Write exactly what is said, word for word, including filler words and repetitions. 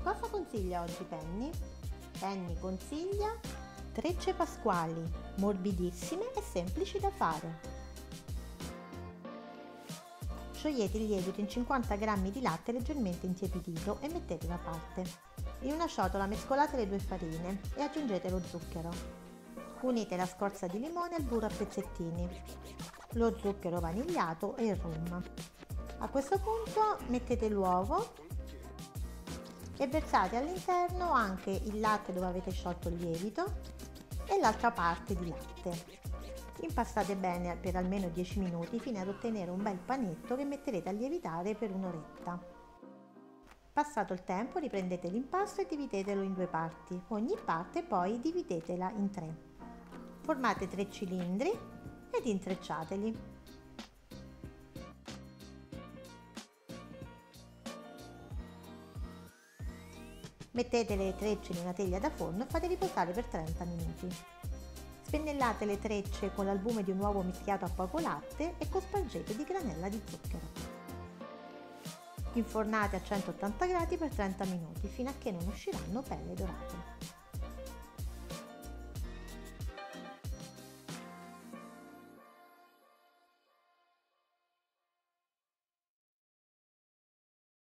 Cosa consiglia oggi Penny? Penny consiglia trecce pasquali, morbidissime e semplici da fare. Sciogliete il lievito in cinquanta grammi di latte leggermente intiepidito e mettete da parte. In una ciotola mescolate le due farine e aggiungete lo zucchero. Unite la scorza di limone al burro a pezzettini, lo zucchero vanigliato e il rum. A questo punto mettete l'uovo e versate all'interno anche il latte dove avete sciolto il lievito e l'altra parte di latte. Impastate bene per almeno dieci minuti fino ad ottenere un bel panetto che metterete a lievitare per un'oretta. Passato il tempo riprendete l'impasto e dividetelo in due parti, ogni parte poi dividetela in tre. Formate tre cilindri ed intrecciateli. Mettete le trecce in una teglia da forno e fate riposare per trenta minuti. Spennellate le trecce con l'albume di un uovo mischiato a poco latte e cospargete di granella di zucchero. Infornate a centottanta gradi per trenta minuti fino a che non usciranno pelle dorate.